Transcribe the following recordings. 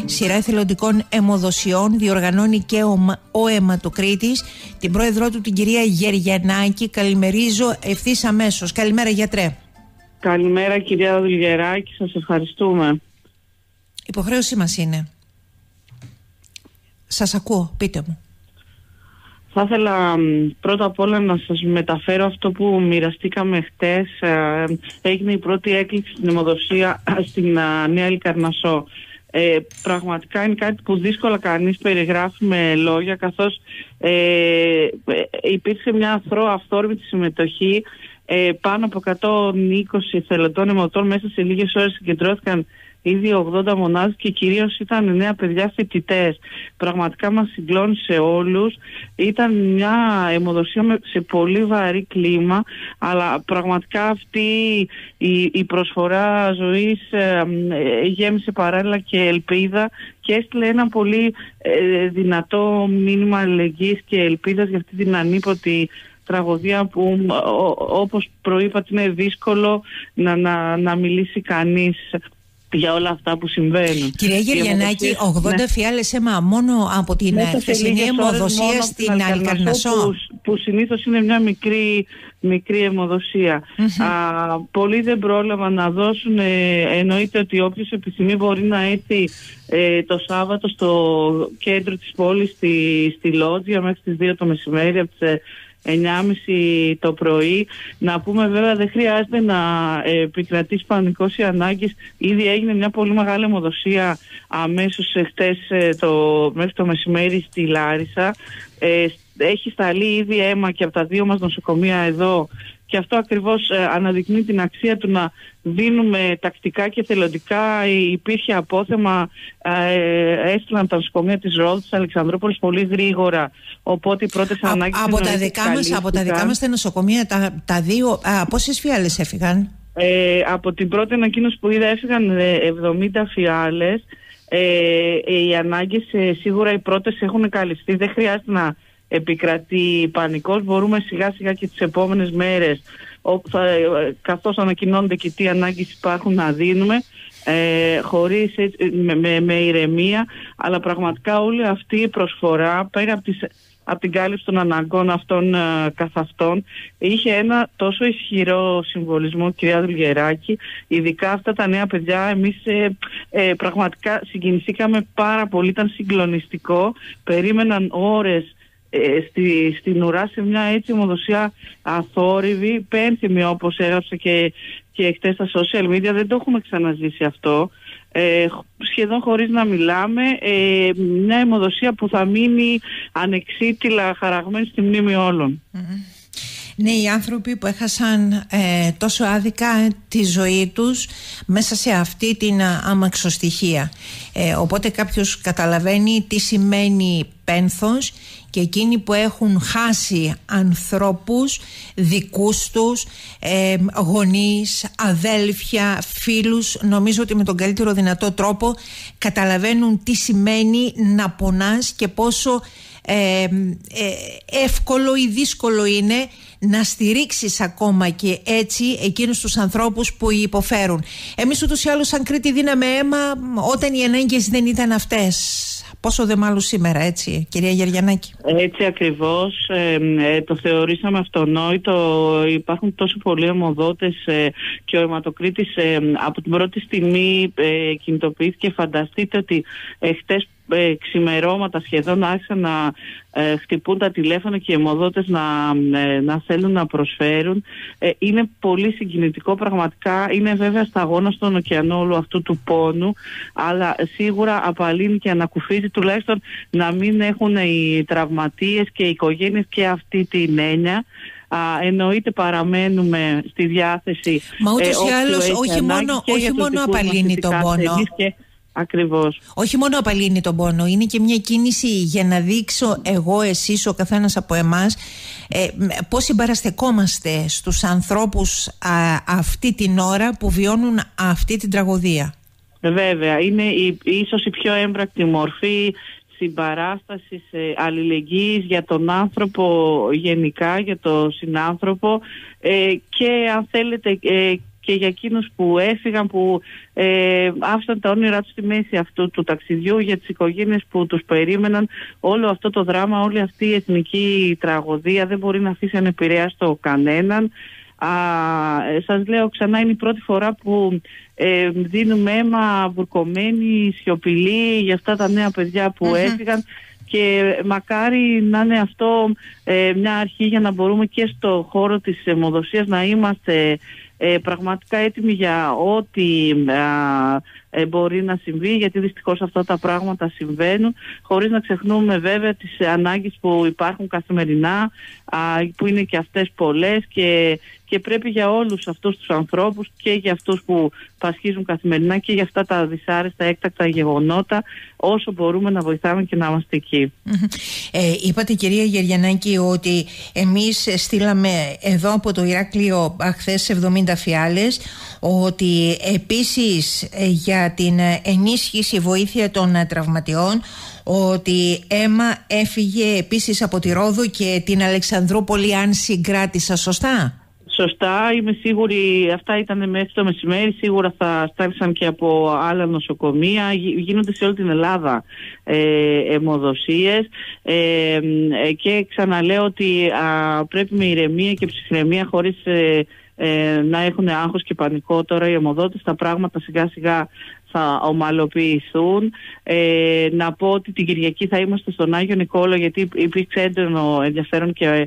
σειρά εθελοντικών αιμοδοσιών διοργανώνει και ο αιματοκρίτης, την πρόεδρό του την κυρία Γεργιανάκη. Καλημερίζω ευθύς αμέσως. Καλημέρα, γιατρέ. Καλημέρα, κυρία Δουλγεράκη, σας ευχαριστούμε. Υποχρέωσή μας είναι. Σας ακούω, πείτε μου. Θα ήθελα πρώτα απ' όλα να σας μεταφέρω αυτό που μοιραστήκαμε χτες. Έγινε η πρώτη έκκληση στην αιμοδοσία στην Νέα Λικαρνασσό. Πραγματικά είναι κάτι που δύσκολα κανείς περιγράφει με λόγια, καθώς υπήρξε μια αυθόρμητη συμμετοχή. Πάνω από 120 εθελοντών αιμοδοτών μέσα σε λίγες ώρες συγκεντρώθηκαν ήδη 80 μονάδες και κυρίως ήταν νέα παιδιά φοιτητές. Πραγματικά μας συγκλώνησε όλους. Ήταν μια αιμοδοσία σε πολύ βαρύ κλίμα, αλλά πραγματικά αυτή η προσφορά ζωής γέμισε παράλληλα και ελπίδα και έστειλε ένα πολύ δυνατό μήνυμα αλληλεγγύης και ελπίδας για αυτή την ανίποτη τραγωδία που, όπως προείπατε, είναι δύσκολο να μιλήσει κανείς για όλα αυτά που συμβαίνουν. Κυρία Γεργιανάκη, 80 φιάλες αίμα μόνο από την χθεσινή αιμοδοσία στην Λικαρνασσό, που συνήθως είναι μια μικρή αιμοδοσία. Πολλοί δεν πρόλαβαν να δώσουν. Εννοείται ότι όποιος επιθυμεί μπορεί να έρθει το Σάββατο στο κέντρο της πόλης στη Λότζια μέχρι τις 2 το μεσημέρι, από τις 9.30 το πρωί. Να πούμε βέβαια, δεν χρειάζεται να επικρατήσει πανικός ή ανάγκης. Ήδη έγινε μια πολύ μεγάλη αιμοδοσία αμέσως χτες μέχρι το μεσημέρι στη Λάρισα. Έχει σταλεί ήδη αίμα και από τα 2 μας νοσοκομεία εδώ, και αυτό ακριβώς αναδεικνύει την αξία του να δίνουμε τακτικά και θελοντικά. Υπήρχε απόθεμα, έστειλαν τα νοσοκομεία της Ρόδου, της Αλεξανδρούπολης πολύ γρήγορα, οπότε οι πρώτες ανάγκες από τα δικά μας τα νοσοκομεία, τα 2, πόσες φιάλες έφυγαν? Από την πρώτη ανακοίνωση που είδα έφυγαν 70 φιάλες. Οι ανάγκες σίγουρα οι πρώτες έχουν καλυφθεί, δεν χρειάζεται να επικρατεί πανικός. Μπορούμε σιγά σιγά και τις επόμενες μέρες, καθώς ανακοινώνονται και τι ανάγκες υπάρχουν, να δίνουμε χωρίς, με ηρεμία. Αλλά πραγματικά όλη αυτή η προσφορά, πέρα από την κάλυψη των αναγκών αυτών καθ' αυτών, είχε ένα τόσο ισχυρό συμβολισμό, κυρία Δουλγεράκη. Ειδικά αυτά τα νέα παιδιά, εμείς πραγματικά συγκινηθήκαμε πάρα πολύ, ήταν συγκλονιστικό. Περίμεναν ώρες στην ουρά σε μια έτσι αιμοδοσία αθόρυβη, πένθυμη, όπως έγραψε και χτες στα social media. Δεν το έχουμε ξαναζήσει αυτό, σχεδόν χωρίς να μιλάμε. Μια αιμοδοσία που θα μείνει ανεξίτηλα χαραγμένη στη μνήμη όλων. Ναι, οι άνθρωποι που έχασαν τόσο άδικα τη ζωή τους μέσα σε αυτή την αμαξοστοιχεία. Οπότε κάποιος καταλαβαίνει τι σημαίνει πένθος, και εκείνοι που έχουν χάσει ανθρώπους δικούς τους, γονείς, αδέλφια, φίλους, νομίζω ότι με τον καλύτερο δυνατό τρόπο καταλαβαίνουν τι σημαίνει να πονάς και πόσο εύκολο ή δύσκολο είναι να στηρίξεις ακόμα και έτσι εκείνους τους ανθρώπους που υποφέρουν. Εμείς ούτως ή άλλως σαν Κρήτη δίναμε αίμα όταν οι ανάγκες δεν ήταν αυτές. Πόσο δε μάλλον σήμερα, έτσι, κυρία Γεργιανάκη? Έτσι ακριβώς, το θεωρήσαμε αυτονόητο. Υπάρχουν τόσο πολλοί αιμοδότες και ο αιματοκρίτης από την πρώτη στιγμή κινητοποιήθηκε. Φανταστείτε ότι χτες ξημερώματα σχεδόν άρχισαν να χτυπούν τα τηλέφωνα και οι αιμοδότες να θέλουν να προσφέρουν. Είναι πολύ συγκινητικό πραγματικά. Είναι βέβαια σταγόνα στον ωκεανό όλου αυτού του πόνου, αλλά σίγουρα απαλύνει και ανακουφίζει τουλάχιστον να μην έχουν οι τραυματίες και οι οικογένειες και αυτή την έννοια. Εννοείται παραμένουμε στη διάθεση. Μα ούτως ή άλλως όχι μόνο απαλύνει τον πόνο. Ακριβώς. Όχι μόνο απαλύνει τον πόνο, είναι και μια κίνηση για να δείξω εγώ, εσείς, ο καθένας από εμάς πώς συμπαραστεκόμαστε στους ανθρώπους αυτή την ώρα που βιώνουν αυτή την τραγωδία. Βέβαια, είναι ίσως η πιο έμπρακτη μορφή συμπαράστασης, αλληλεγγύης για τον άνθρωπο γενικά, για τον συνάνθρωπο, και αν θέλετε και για εκείνους που έφυγαν, που άφησαν τα όνειρά τους στη μέση αυτού του ταξιδιού, για τις οικογένειες που τους περίμεναν. Όλο αυτό το δράμα, όλη αυτή η εθνική τραγωδία δεν μπορεί να αφήσει ανεπηρέαστο κανέναν. Σας λέω ξανά, είναι η πρώτη φορά που δίνουμε αίμα βουρκωμένοι, σιωπηλοί για αυτά τα νέα παιδιά που έφυγαν, και μακάρι να είναι αυτό μια αρχή για να μπορούμε και στο χώρο της αιμοδοσίας να είμαστε πραγματικά έτοιμοι για ό,τι μπορεί να συμβεί, γιατί δυστυχώς αυτά τα πράγματα συμβαίνουν, χωρίς να ξεχνούμε βέβαια τις ανάγκες που υπάρχουν καθημερινά, που είναι και αυτές πολλές, και πρέπει για όλους αυτούς τους ανθρώπους και για αυτούς που πασχίζουν καθημερινά και για αυτά τα δυσάρεστα έκτακτα γεγονότα, όσο μπορούμε να βοηθάμε και να είμαστε εκεί. Είπατε, κυρία Γεριανάκη, ότι εμείς στείλαμε εδώ από το Ηράκλειο χθες 70 φιάλες, ότι επίσης για την ενίσχυση βοήθεια των τραυματιών, ότι αίμα έφυγε επίσης από τη Ρόδο και την Αλεξανδρούπολη, αν συγκράτησα σωστά. Σωστά, είμαι σίγουρη, αυτά ήταν μέχρι το μεσημέρι, σίγουρα θα στάλησαν και από άλλα νοσοκομεία, γίνονται σε όλη την Ελλάδα αιμοδοσίες, και ξαναλέω ότι πρέπει με ηρεμία και ψυχραιμία, χωρίς να έχουν άγχος και πανικό τώρα οι αιμοδότες, τα πράγματα σιγά σιγά θα ομαλοποιηθούν. Να πω ότι την Κυριακή θα είμαστε στον Άγιο Νικόλαο, γιατί υπήρξε έντονο ενδιαφέρον και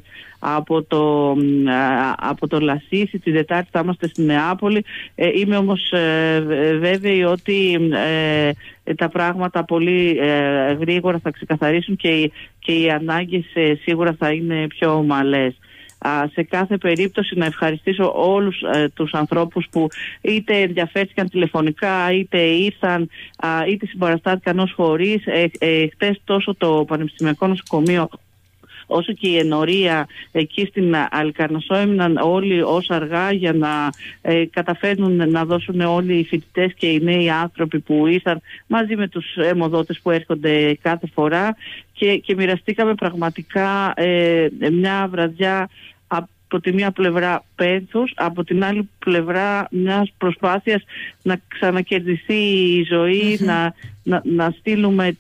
από το Λασίσι. Την Τετάρτη θα είμαστε στη Νεάπολη. Είμαι όμως βέβαιη ότι τα πράγματα πολύ γρήγορα θα ξεκαθαρίσουν και οι ανάγκες σίγουρα θα είναι πιο ομαλές. Σε κάθε περίπτωση να ευχαριστήσω όλους τους ανθρώπους που είτε ενδιαφέρθηκαν τηλεφωνικά, είτε ήρθαν, είτε συμπαραστάθηκαν ως φορείς. Χτες τόσο το Πανεπιστημιακό Νοσοκομείο όσο και η ενορία εκεί στην Αλικαρνασσό έμειναν όλοι ως αργά για να καταφέρνουν να δώσουν όλοι οι φοιτητές και οι νέοι άνθρωποι που ήρθαν μαζί με τους αιμοδότες που έρχονται κάθε φορά, και μοιραστήκαμε πραγματικά μια βραδιά από τη μία πλευρά πένθους, από την άλλη πλευρά μιας προσπάθειας να ξανακερδιθεί η ζωή, να στείλουμε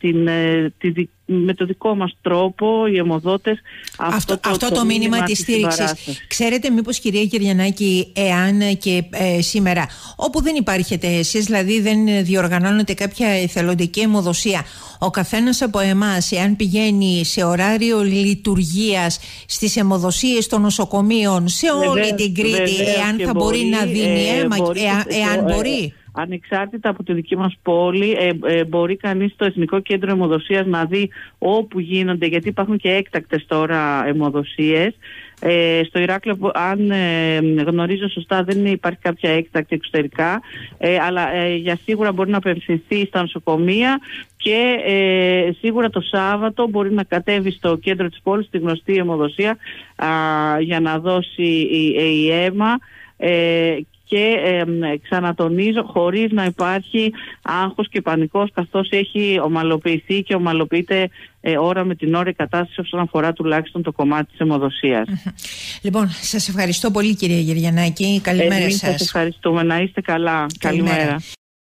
με το δικό μας τρόπο οι αιμοδότες αυτό το μήνυμα της στήριξης. Ξέρετε μήπως, κυρία Γεριανάκη, εάν και σήμερα όπου δεν υπάρχετε εσείς, δηλαδή δεν διοργανώνετε κάποια εθελοντική αιμοδοσία, ο καθένας από εμάς, εάν πηγαίνει σε ωράριο λειτουργίας στις αιμοδοσίες των νοσοκομείων σε όλη την Κρήτη, εάν θα μπορεί να δίνει αίμα, εάν μπορεί. Ανεξάρτητα από τη δική μας πόλη, μπορεί κανείς στο Εθνικό Κέντρο Αιμοδοσίας να δει όπου γίνονται, γιατί υπάρχουν και έκτακτες τώρα αιμοδοσίες. Στο Ηράκλειο, αν γνωρίζω σωστά, δεν υπάρχει κάποια έκτακτη εξωτερικά, αλλά για σίγουρα μπορεί να απευθυνθεί στα νοσοκομεία, και σίγουρα το Σάββατο μπορεί να κατέβει στο κέντρο της πόλης, στη γνωστή αιμοδοσία, για να δώσει η αίμα. Και ξανατονίζω, χωρίς να υπάρχει άγχος και πανικός, καθώς έχει ομαλοποιηθεί και ομαλοποιείται ώρα με την ώρα η κατάσταση όσον αφορά τουλάχιστον το κομμάτι της αιμοδοσίας. Λοιπόν, σας ευχαριστώ πολύ, κυρία Γεριανάκη. Καλημέρα σας. Εμείς σας ευχαριστούμε. Να είστε καλά. Καλημέρα.